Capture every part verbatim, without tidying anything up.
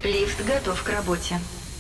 Лифт готов к работе.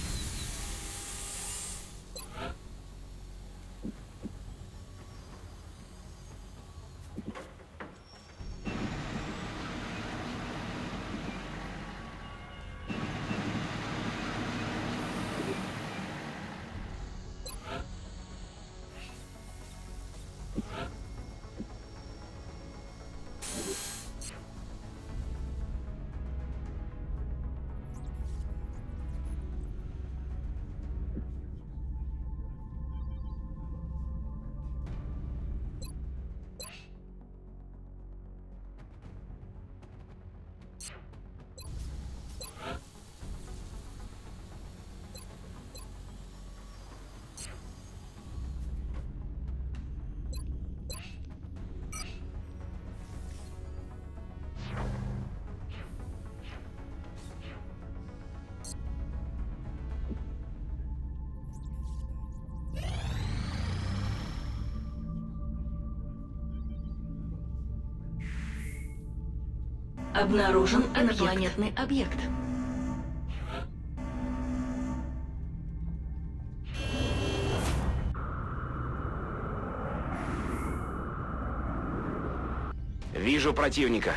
Обнаружен инопланетный объект. Вижу противника.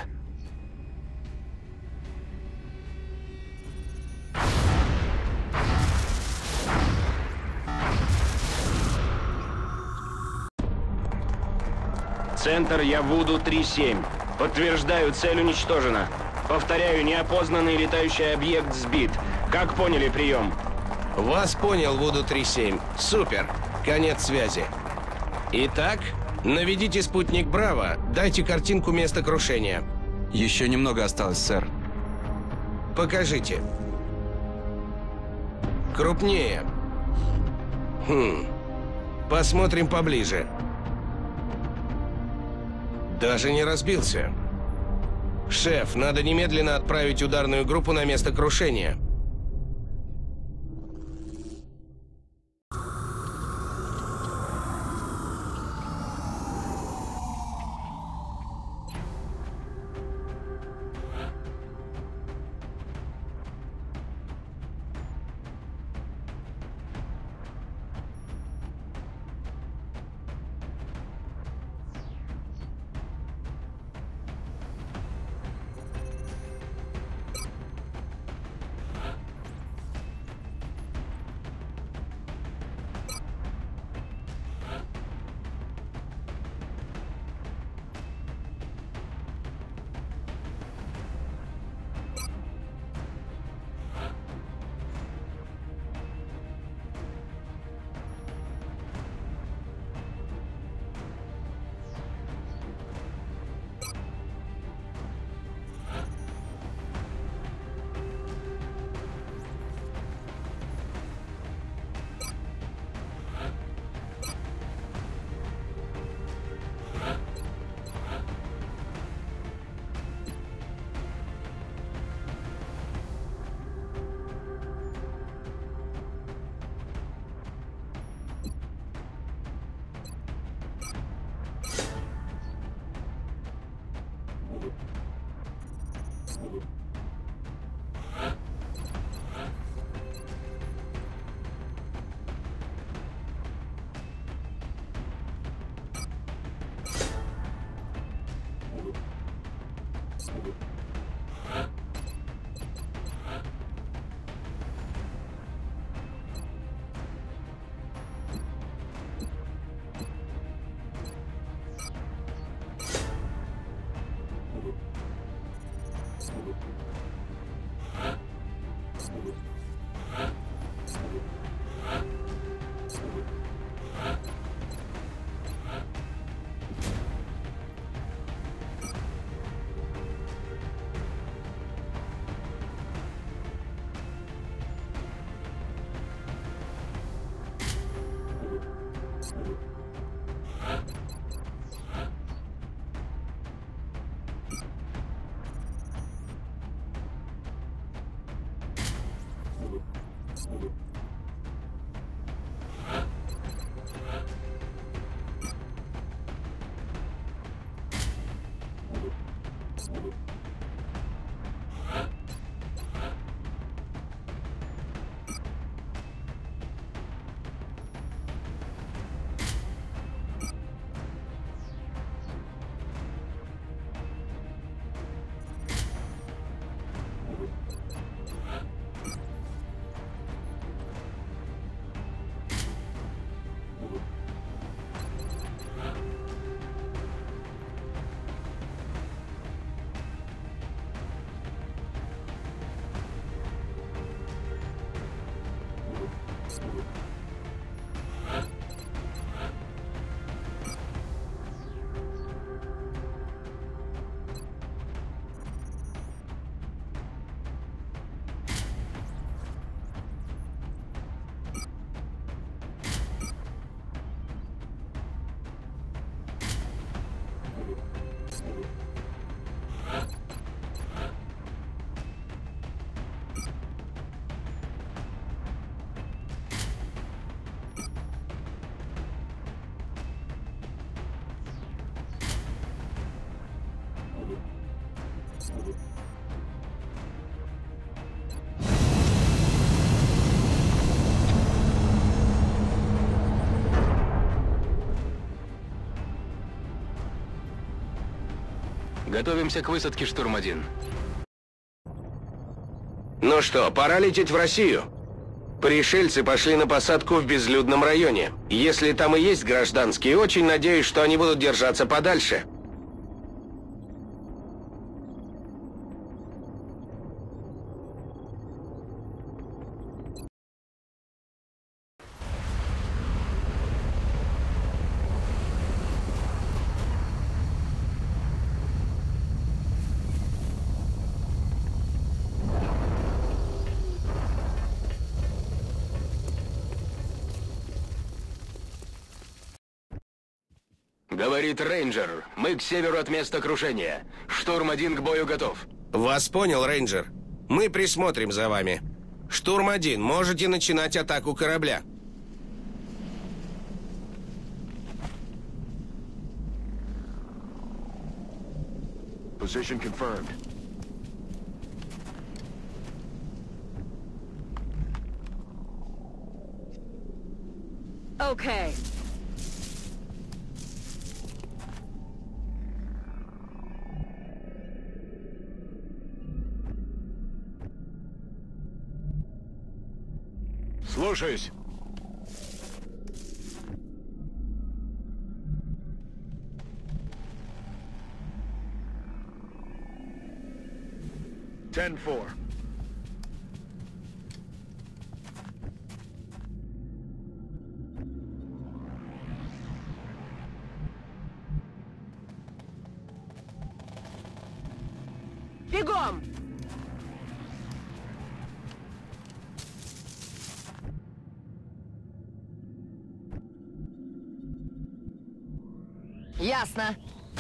Центр, я Вуду три семь. Подтверждаю, цель уничтожена. Повторяю, неопознанный летающий объект сбит. Как поняли прием? Вас понял, Вуду три семь. Супер. Конец связи. Итак, наведите спутник Браво, дайте картинку места крушения. Еще немного осталось, сэр. Покажите. Крупнее. Хм. Посмотрим поближе. Даже не разбился. Шеф, надо немедленно отправить ударную группу на место крушения. Готовимся к высадке, штурм один. Ну что, пора лететь в Россию? Пришельцы пошли на посадку в безлюдном районе. Если там и есть гражданские, очень надеюсь, что они будут держаться подальше. Говорит рейнджер. Мы к северу от места крушения. Штурм один к бою готов. Вас понял, рейнджер. Мы присмотрим за вами. Штурм один, можете начинать атаку корабля. Position confirmed. Okay. Слушаюсь. ten four. Бегом! Ясно.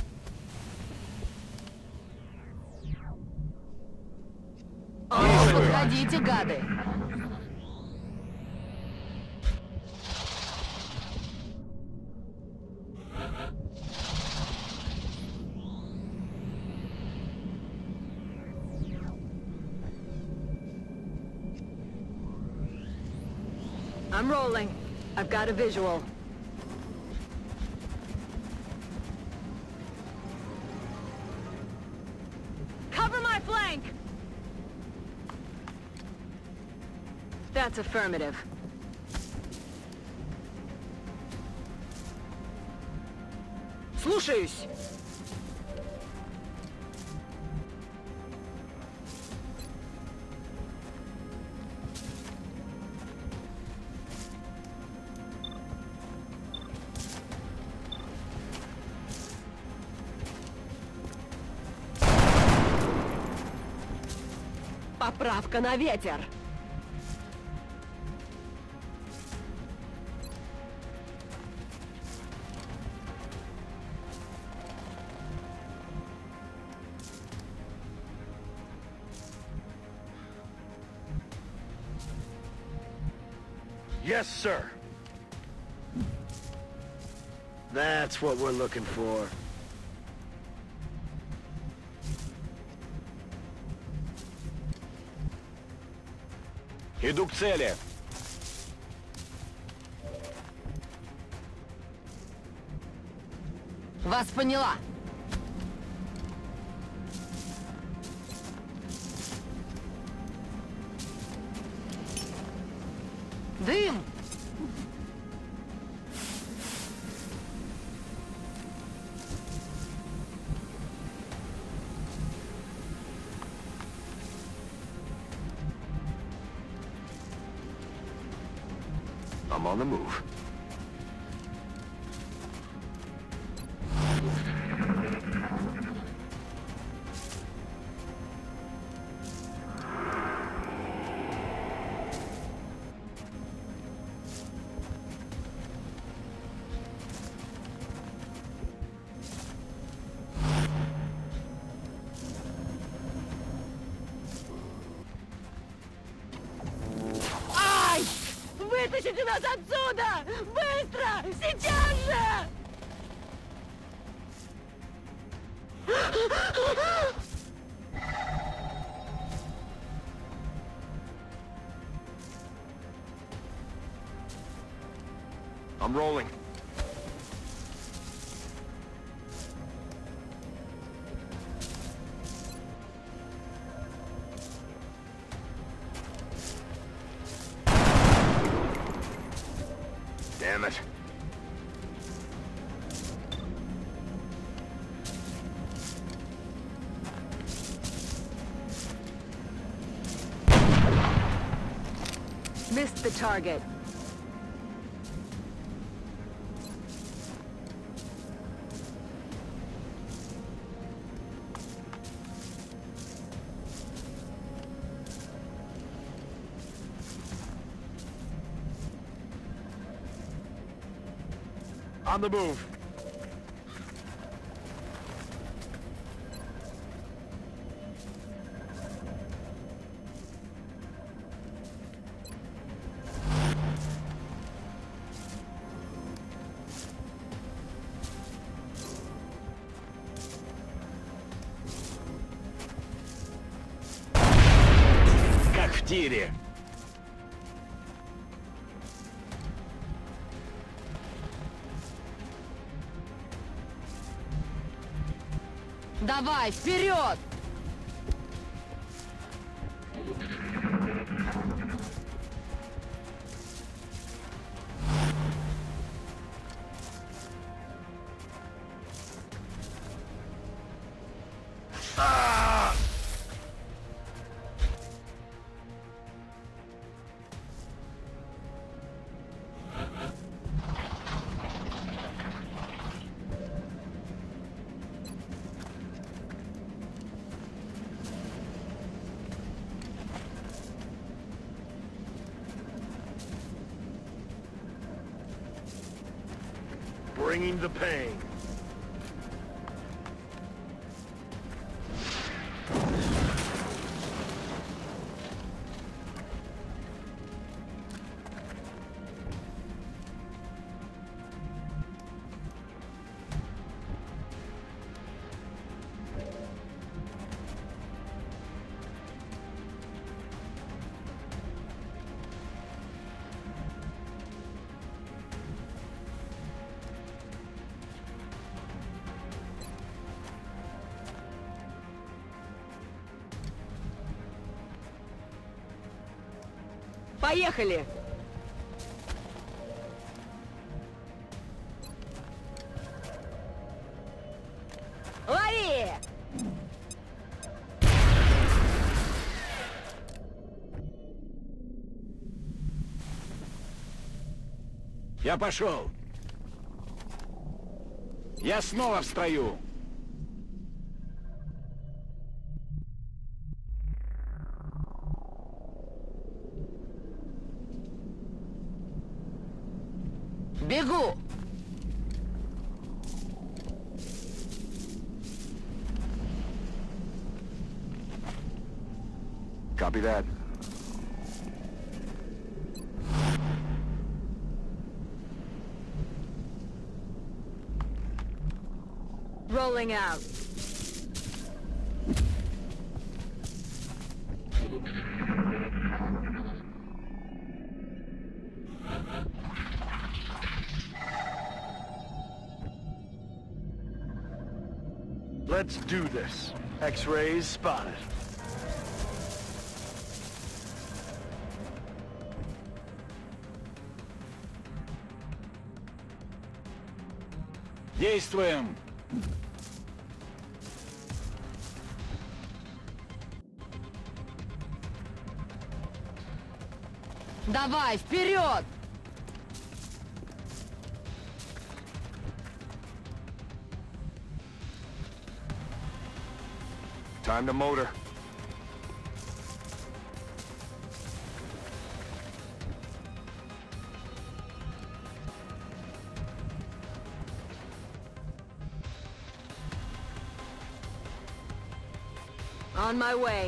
О, подходите, гады. I'm rolling. I've got a visual. Cover my flank! That's affirmative. Слушаюсь. Поправка на ветер. Yes, sir. That's what we're looking for. Иду к цели. Вас поняла. Дым! I'm on the move. Вытащите нас отсюда! Быстро! Сейчас же! I'm rolling. Missed the target. On the move. Как в тире. Давай, вперед! Bringing the pain. Поехали! Лови! Я пошел. Я снова в строю. Бегу! Copy that. Rolling out. Let's do this. X-rays spotted. Действуем. Давай, вперед! Time to motor. On my way.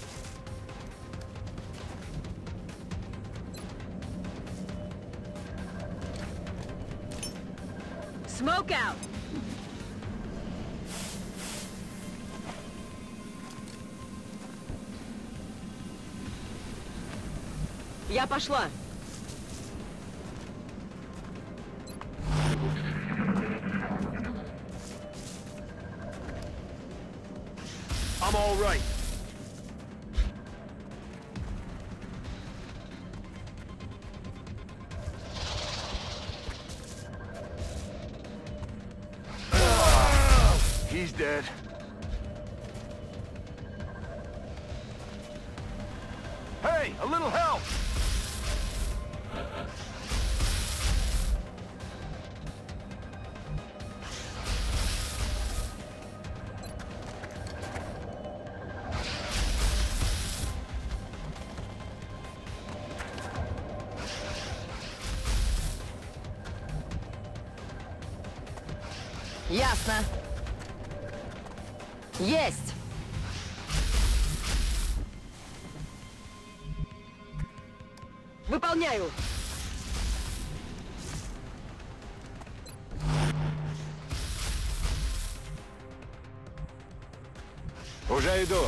Smoke out! Я пошла. I'm all right. He's dead. Hey, a little help! Ясно. Есть. Выполняю. Уже иду.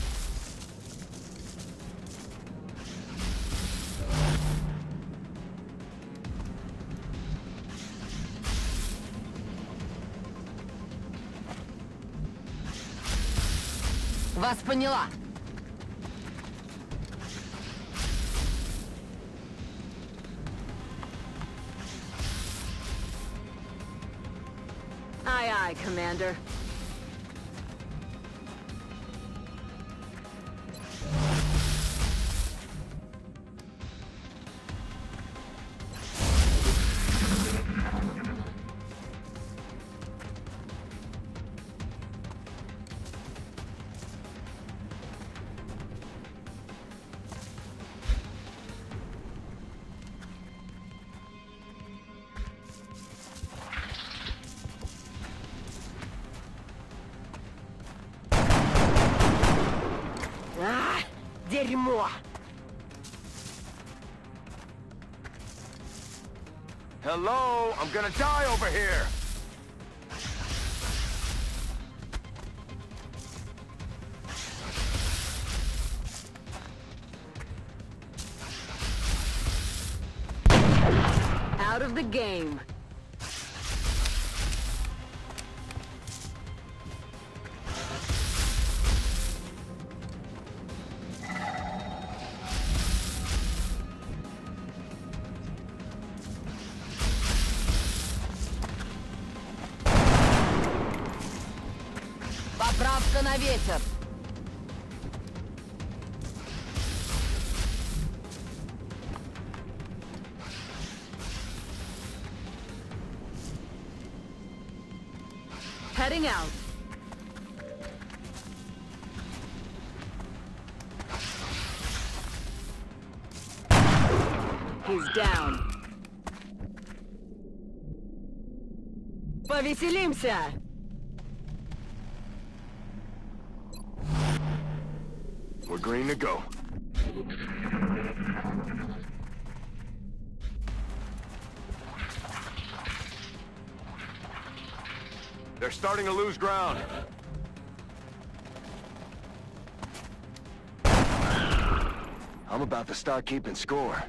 Вас поняла. Aye, aye, Commander. А, дерьмо! Hello, I'm gonna die over here. Out of the game. Поправка на ветер. Heading out. He's down. Повеселимся! We're green to go. They're starting to lose ground. I'm about to start keeping score.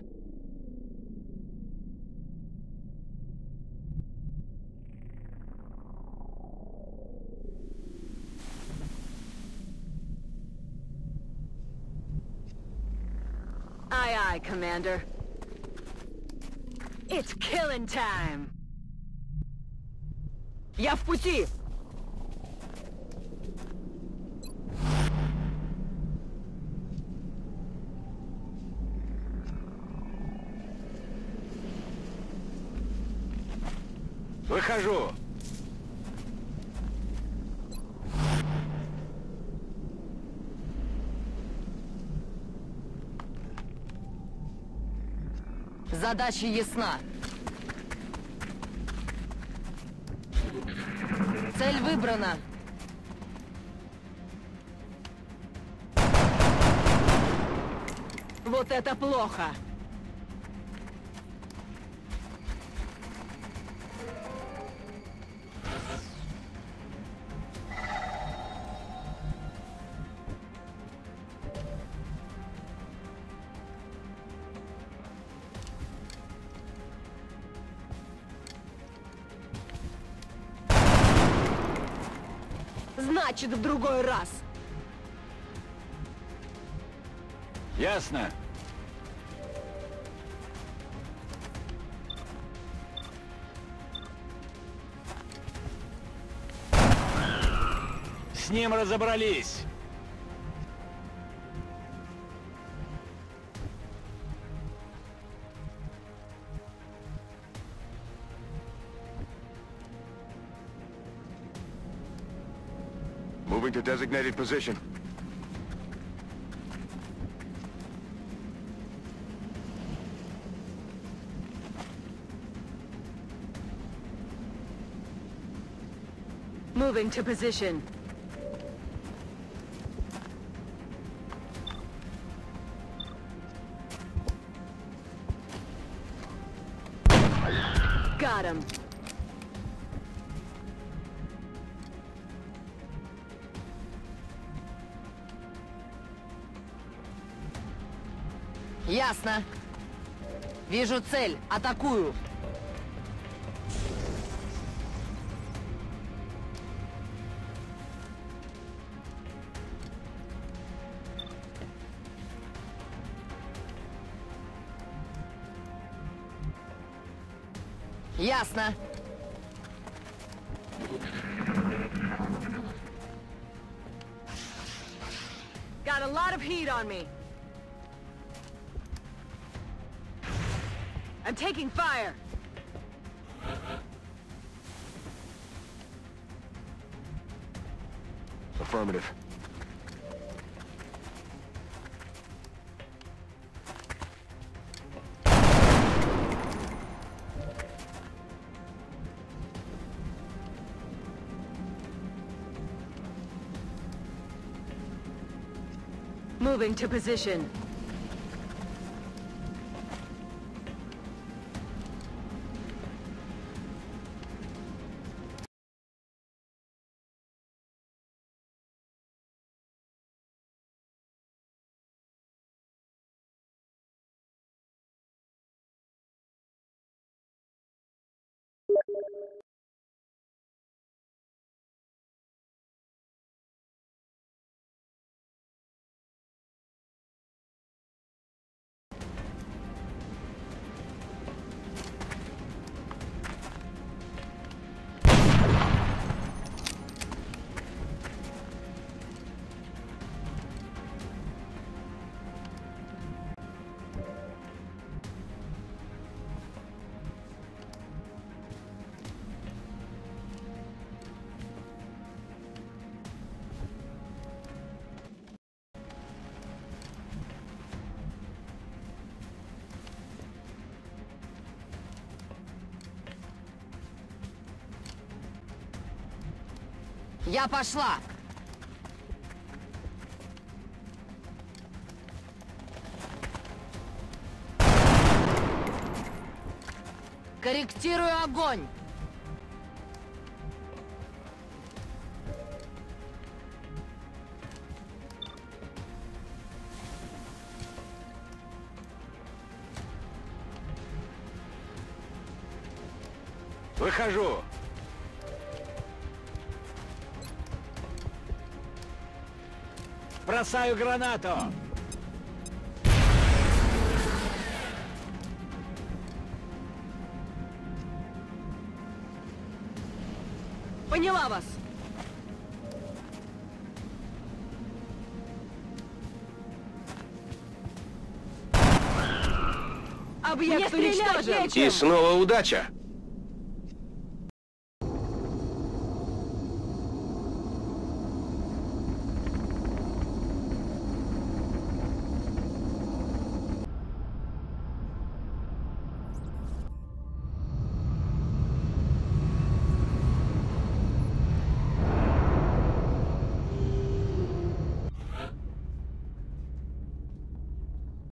Aye, aye, Commander. It's killing time. Я в пути. Выхожу. Задача ясна. Цель выбрана. Вот это плохо. Значит, в другой раз. Ясно. С ним разобрались. Moving to designated position. Moving to position. Got him. Ясно. Вижу цель. Атакую. Ясно. Got a lot of heat on me. I'm taking fire. Affirmative. Moving to position. Я пошла. Корректирую огонь. Выхожу. Бросаю гранату. Поняла вас. Объект уничтожен. И снова удача.